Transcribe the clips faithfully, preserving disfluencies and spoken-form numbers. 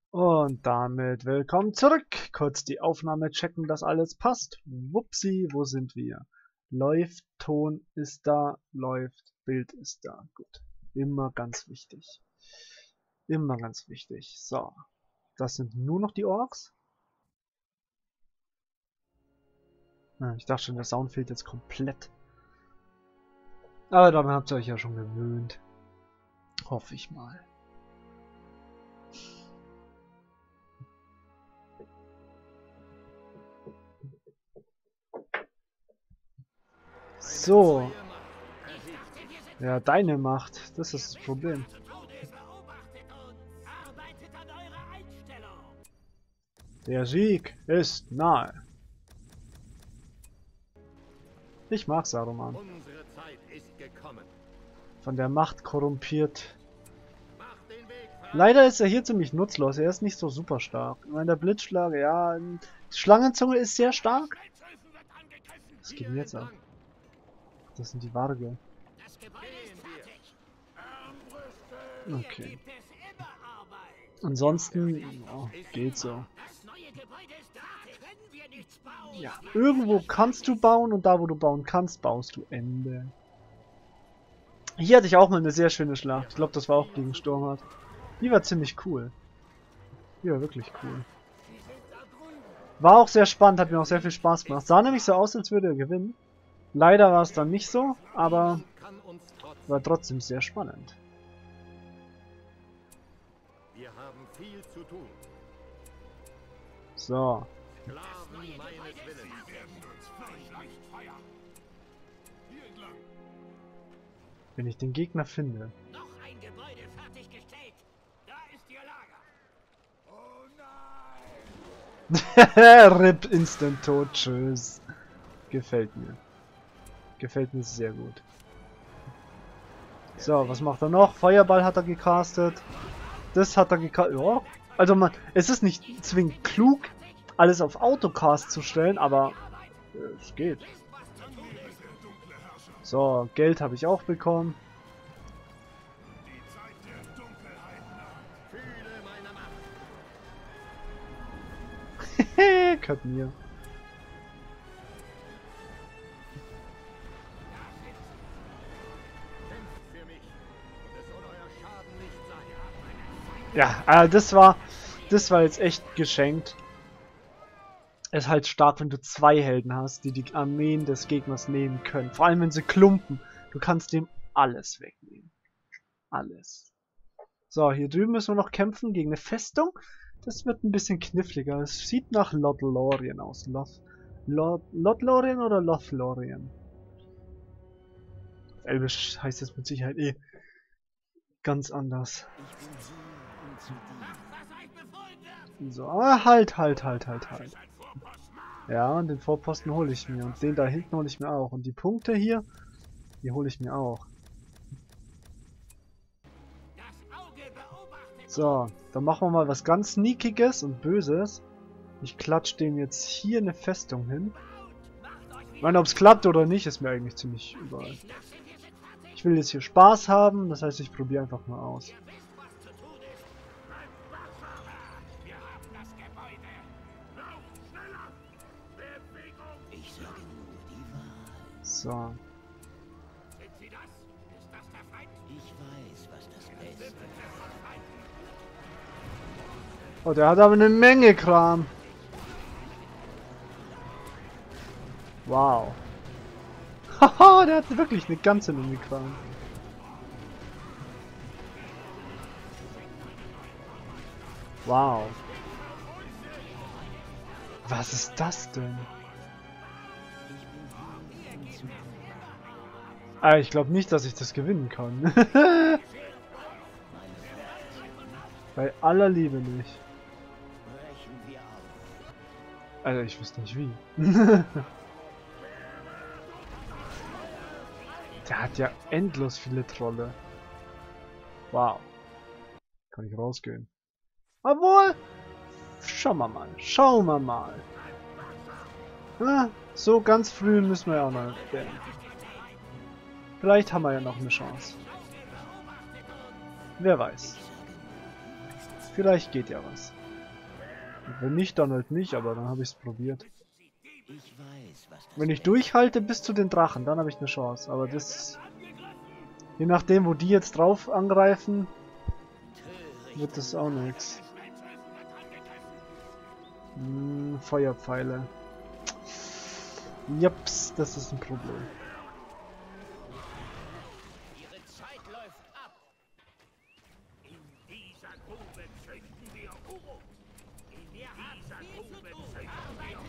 Und damit willkommen zurück. Kurz die Aufnahme checken, dass alles passt. Wupsi, wo sind wir? Läuft, Ton ist da, läuft, Bild ist da. Gut. Immer ganz wichtig. Immer ganz wichtig. So. Das sind nur noch die Orks. Ja, ich dachte schon, der Sound fehlt jetzt komplett. Aber damit habt ihr euch ja schon gewöhnt. Hoffe ich mal. So. Ja, deine Macht. Das ist das Problem. Der Sieg ist nahe. Ich mag Saruman. Von der Macht korrumpiert. Leider ist er hier ziemlich nutzlos. Er ist nicht so super stark. Ich meine, der Blitzschlag, ja. Schlangenzunge ist sehr stark. Was geht denn jetzt ab? Das sind die Warge. Okay. Ansonsten oh, geht so. Ja, irgendwo kannst du bauen und da, wo du bauen kannst, baust du Ende. Hier hatte ich auch mal eine sehr schöne Schlacht. Ich glaube, das war auch gegen Stormhart. Die war ziemlich cool. Die war wirklich cool. War auch sehr spannend, hat mir auch sehr viel Spaß gemacht. Sah nämlich so aus, als würde er gewinnen. Leider war es dann nicht so, aber war trotzdem sehr spannend. Wir haben viel zu tun. So. Wenn ich den Gegner finde. Noch ein Gebäude fertiggestellt. Da ist ihr Lager. Oh nein! Rip instant tot, tschüss. Gefällt mir. Gefällt mir sehr gut. So, was macht er noch? Feuerball hat er gecastet. Das hat er gecastet. Ja. Also man, es ist nicht zwingend klug, alles auf Autocast zu stellen, aber äh, es geht. So, Geld habe ich auch bekommen. Hehe, Cut mir. Ja, äh, das war, das war jetzt echt geschenkt. Es ist halt stark, wenn du zwei Helden hast, die die Armeen des Gegners nehmen können. Vor allem, wenn sie klumpen. Du kannst dem alles wegnehmen. Alles. So, hier drüben müssen wir noch kämpfen gegen eine Festung. Das wird ein bisschen kniffliger. Es sieht nach Lothlorien aus. Loth, Loth, Lothlorien oder Lothlorien? Auf Elbisch heißt das mit Sicherheit eh ganz anders. So, ah, halt, halt, halt, halt, halt. Ja, und den Vorposten hole ich mir. Und den da hinten hole ich mir auch. Und die Punkte hier, die hole ich mir auch. So, dann machen wir mal was ganz Sneakiges und Böses. Ich klatsche dem jetzt hier eine Festung hin. Ich meine, ob es klappt oder nicht, ist mir eigentlich ziemlich egal. Ich will jetzt hier Spaß haben, das heißt, ich probiere einfach mal aus. So. Oh, der hat aber eine Menge Kram. Wow. Haha, der hat wirklich eine ganze Menge Kram. Wow. Was ist das denn? Ah, ich glaube nicht, dass ich das gewinnen kann. Bei aller Liebe nicht. Also ich wüsste nicht wie. Der hat ja endlos viele Trolle. Wow. Kann ich rausgehen. Obwohl, schauen wir mal. Schauen wir mal. Ah, so ganz früh müssen wir ja auch noch werden. Vielleicht haben wir ja noch eine Chance. Wer weiß. Vielleicht geht ja was. Wenn nicht, dann halt nicht, aber dann habe ich es probiert. Ich weiß, was das Wenn ich durchhalte bis zu den Drachen, dann habe ich eine Chance. Aber das... Je nachdem, wo die jetzt drauf angreifen, wird das auch nichts. Hm, Feuerpfeile. Jups, das ist ein Problem. Ihre Zeit läuft ab. In dieser Grube züchten wir Uro. In dieser Grube züchten wir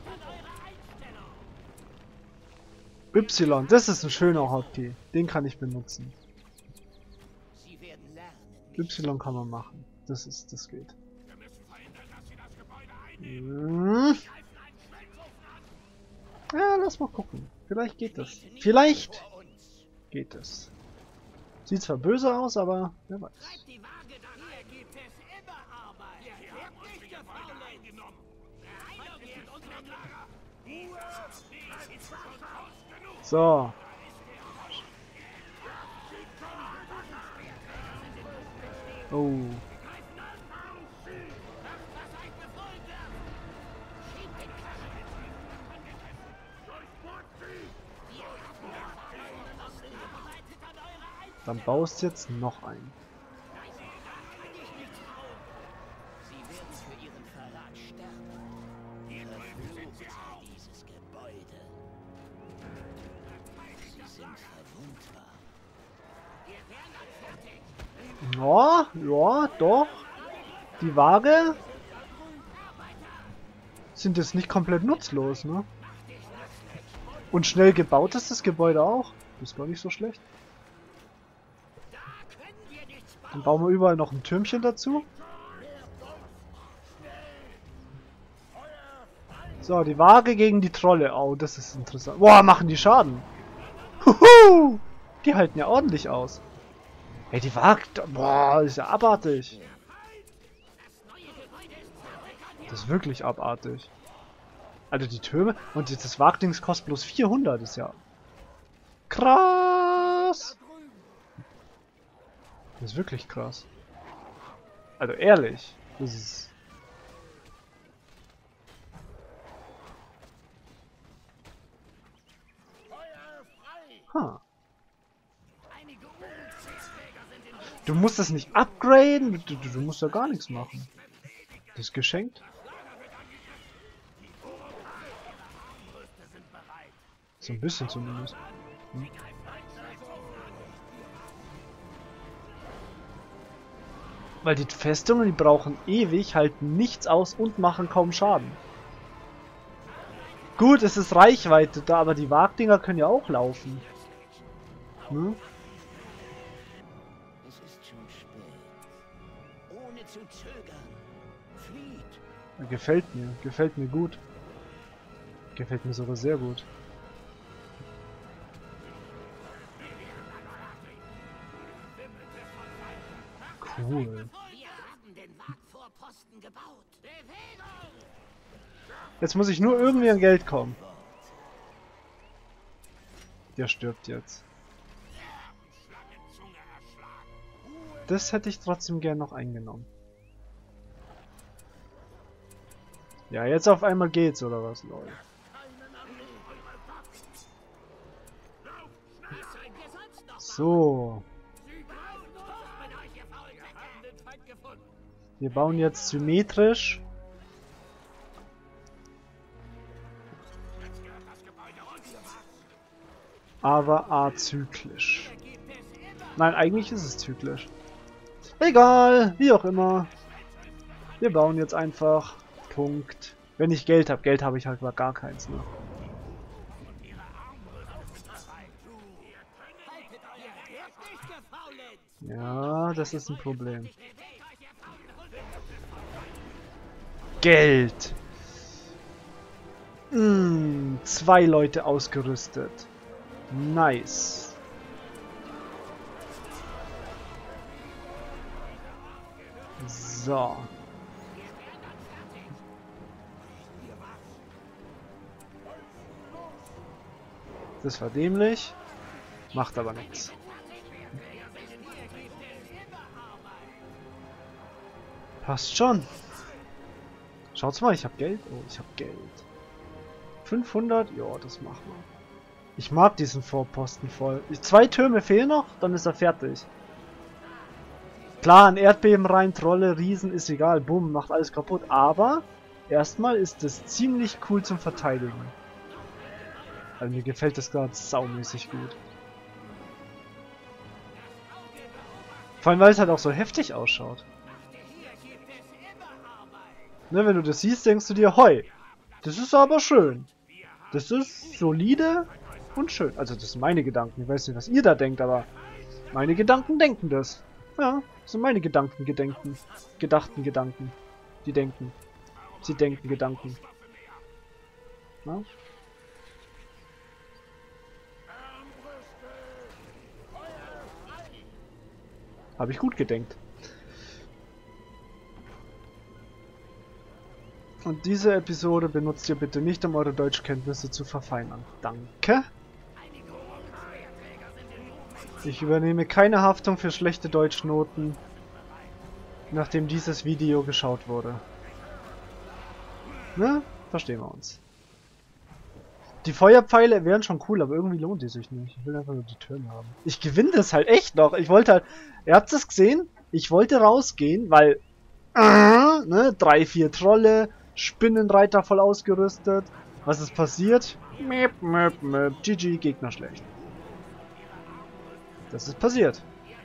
Uro. Y, das ist ein schöner Hotkey. Den kann ich benutzen. Sie werden lernen. Y kann man machen. Das ist, das geht. Wir müssen verhindern, dass sie das Gebäude einnehmen. Hm. Greifen einen Schmelzofen an. Ja, lass mal gucken. Vielleicht geht das. Vielleicht geht es. Sieht zwar böse aus, aber wer weiß. Treibt die Waage da rein. Hier gibt es immer Arbeit. Wir haben uns die Gebäude eingenommen. Der Feind ist in unserem Lager. Dieser Krieg ist schon groß genug. So. Oh. Dann baust jetzt noch ein. Sie werden für ihren Verrat sterben. Verflucht sei dieses Gebäude. Sie sind verwundbar. Ja, ja, doch. Die Waage sind jetzt nicht komplett nutzlos, ne? Und schnell gebaut ist das Gebäude auch. Das ist gar nicht so schlecht. Dann bauen wir überall noch ein Türmchen dazu. So, die Waage gegen die Trolle. Oh, das ist interessant. Boah, machen die Schaden. Huhu! Die halten ja ordentlich aus. Ey, die Waage... Boah, ist ja abartig. Das ist wirklich abartig. Also die Türme... Und das Wagdings kostet bloß vierhundert. Ist ja... Krass! Das ist wirklich krass. Also ehrlich. Das ist... Ha. Du musst das nicht upgraden. Du, du, du musst ja gar nichts machen. Das ist geschenkt. So ein bisschen zumindest. Hm. Weil die Festungen, die brauchen ewig, halten nichts aus und machen kaum Schaden. Gut, es ist Reichweite da, aber die Wagdinger können ja auch laufen. Hm? Es ist schon spät. Ohne zu zögern. Flieht. Gefällt mir, gefällt mir gut. Gefällt mir sogar sehr gut. Cool. Wir haben den Wagvorposten gebaut. Bewegung! Jetzt muss ich nur irgendwie an Geld kommen. Der stirbt jetzt. Das hätte ich trotzdem gern noch eingenommen. Ja, jetzt auf einmal geht's, oder was, Leute? So. Wir bauen jetzt symmetrisch. Aber azyklisch. Nein, eigentlich ist es zyklisch. Egal, wie auch immer. Wir bauen jetzt einfach. Punkt. Wenn ich Geld habe. Geld habe ich halt gar keins, ne? Ja, das ist ein Problem. Geld. Mm, zwei Leute ausgerüstet. Nice. So. Das war dämlich. Macht aber nichts. Passt schon. Schaut's mal, ich habe Geld. Oh, ich habe Geld. fünfhundert? Ja, das machen wir. Ich mag diesen Vorposten voll. Zwei Türme fehlen noch, dann ist er fertig. Klar, ein Erdbeben rein, Trolle, Riesen, ist egal. Bumm, macht alles kaputt. Aber erstmal ist es ziemlich cool zum Verteidigen. Also mir gefällt das gerade saumäßig gut. Vor allem, weil es halt auch so heftig ausschaut. Ne, wenn du das siehst, denkst du dir, hoi, das ist aber schön. Das ist solide und schön. Also das sind meine Gedanken. Ich weiß nicht, was ihr da denkt, aber meine Gedanken denken das. Ja, das sind meine Gedanken, Gedenken. Gedachten, Gedanken. Die denken. Sie denken, Gedanken. Na? Habe ich gut gedenkt. Und diese Episode benutzt ihr bitte nicht, um eure Deutschkenntnisse zu verfeinern. Danke. Ich übernehme keine Haftung für schlechte Deutschnoten, nachdem dieses Video geschaut wurde. Ne? Verstehen wir uns. Die Feuerpfeile wären schon cool, aber irgendwie lohnt die sich nicht. Ich will einfach nur die Türme haben. Ich gewinne das halt echt noch. Ich wollte halt... Ihr habt es gesehen? Ich wollte rausgehen, weil... Äh, ne? Drei, vier Trolle, Spinnenreiter voll ausgerüstet. Was ist passiert? Möp, möp, möp. G G, Gegner schlecht. Das ist passiert.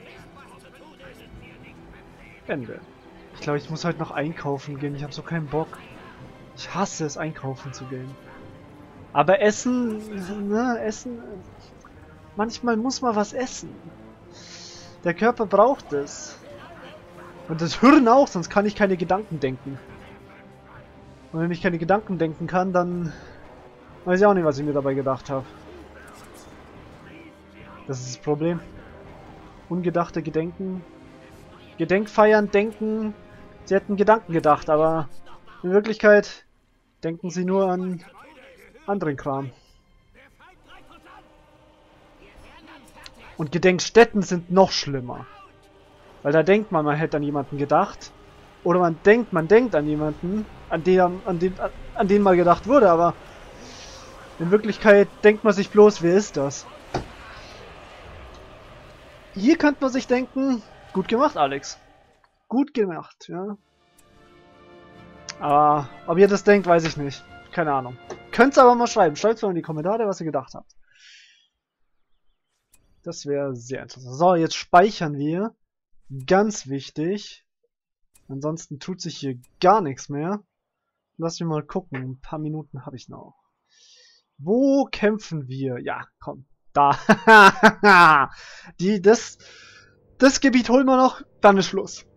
Ende. Ich glaube, ich muss heute noch einkaufen gehen. Ich habe so keinen Bock. Ich hasse es, einkaufen zu gehen. Aber Essen, ne, Essen, manchmal muss man was essen. Der Körper braucht es. Und das Hirn auch, sonst kann ich keine Gedanken denken. Und wenn ich keine Gedanken denken kann, dann weiß ich auch nicht, was ich mir dabei gedacht habe. Das ist das Problem. Ungedachte Gedenken. Gedenkfeiern, denken. Sie hätten Gedanken gedacht, aber in Wirklichkeit denken sie nur an anderen Kram. Und Gedenkstätten sind noch schlimmer. Weil da denkt man, man hätte an jemanden gedacht. Oder man denkt, man denkt an jemanden, an den, an den, an den mal gedacht wurde, aber in Wirklichkeit denkt man sich bloß, wer ist das? Hier könnte man sich denken, gut gemacht, Alex. Gut gemacht, ja. Aber ob ihr das denkt, weiß ich nicht. Keine Ahnung. Könnt's aber mal schreiben. Schreibt mal in die Kommentare, was ihr gedacht habt. Das wäre sehr interessant. So, jetzt speichern wir. Ganz wichtig. Ansonsten tut sich hier gar nichts mehr. Lass mich mal gucken. Ein paar Minuten habe ich noch. Wo kämpfen wir? Ja, komm. Da. Die, das, das Gebiet holen wir noch. Dann ist Schluss.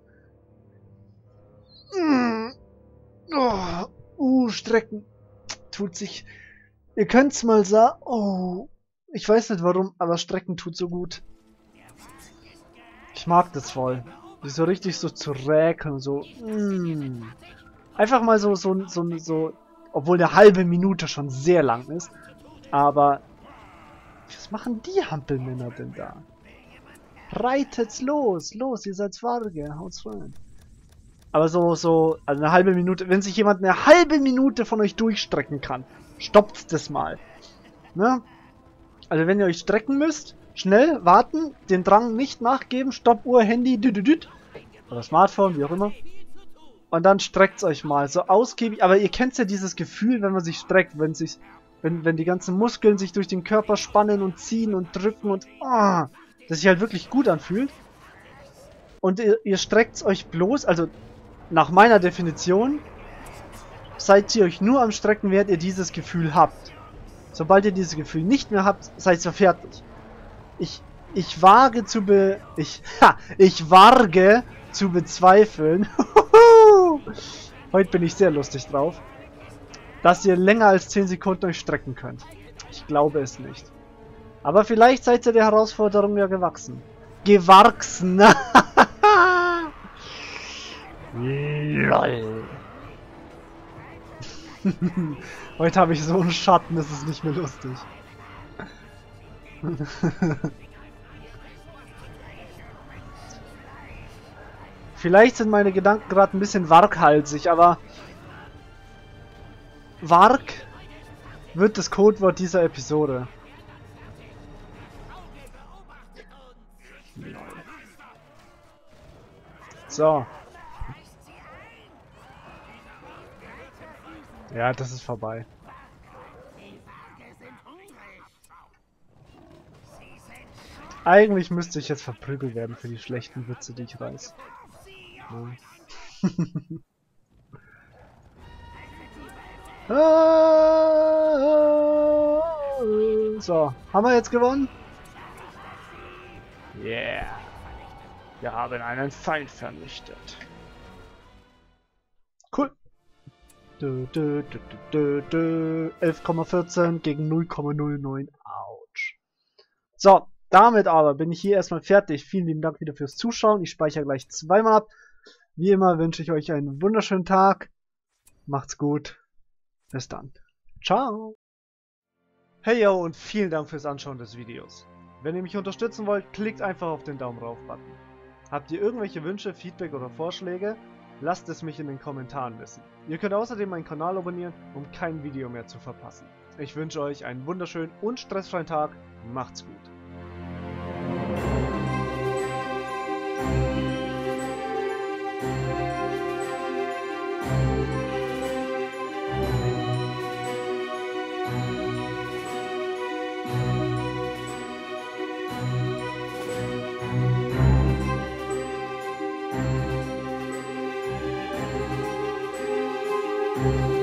Oh, uh, Strecken. Tut sich... Ihr könnt's mal sagen... Oh, ich weiß nicht warum, aber Strecken tut so gut. Ich mag das voll. Die so richtig so zu räkeln, so... Mm. Einfach mal so, so, so, so... Obwohl eine halbe Minute schon sehr lang ist. Aber... Was machen die Hampelmänner denn da? Reitet's los, los, ihr seid Warge, haut's rein. Aber so, so, also eine halbe Minute, wenn sich jemand eine halbe Minute von euch durchstrecken kann, stoppt das mal. Ne? Also wenn ihr euch strecken müsst, schnell warten, den Drang nicht nachgeben, Stoppuhr, Handy, düdüdüd, oder Smartphone, wie auch immer. Und dann streckt's euch mal, so ausgiebig, aber ihr kennt ja dieses Gefühl, wenn man sich streckt, wenn sich, wenn, wenn die ganzen Muskeln sich durch den Körper spannen und ziehen und drücken und, oh, das sich halt wirklich gut anfühlt. Und ihr, ihr streckt's euch bloß, also nach meiner Definition, seid ihr euch nur am Strecken, während ihr dieses Gefühl habt. Sobald ihr dieses Gefühl nicht mehr habt, seid ihr fertig. Ich, ich wage zu be... Ich, ha, ich wage zu bezweifeln, heute bin ich sehr lustig drauf, dass ihr länger als zehn Sekunden euch strecken könnt. Ich glaube es nicht. Aber vielleicht seid ihr der Herausforderung ja gewachsen. Gewachsen! Lol. Heute habe ich so einen Schatten, das ist nicht mehr lustig. Vielleicht sind meine Gedanken gerade ein bisschen waghalsig, aber Warg wird das Codewort dieser Episode. So. Ja, das ist vorbei. Eigentlich müsste ich jetzt verprügelt werden für die schlechten Witze, die ich reiß. Ja. So, haben wir jetzt gewonnen? Yeah. Wir haben einen Feind vernichtet. Cool. elf Komma vierzehn gegen null Komma null neun. Autsch. So, damit aber bin ich hier erstmal fertig. Vielen lieben Dank wieder fürs Zuschauen. Ich speichere gleich zweimal ab. Wie immer wünsche ich euch einen wunderschönen Tag. Macht's gut. Bis dann. Ciao. Hey yo und vielen Dank fürs Anschauen des Videos. Wenn ihr mich unterstützen wollt, klickt einfach auf den Daumen rauf Button. Habt ihr irgendwelche Wünsche, Feedback oder Vorschläge? Lasst es mich in den Kommentaren wissen. Ihr könnt außerdem meinen Kanal abonnieren, um kein Video mehr zu verpassen. Ich wünsche euch einen wunderschönen und stressfreien Tag. Macht's gut. Thank you.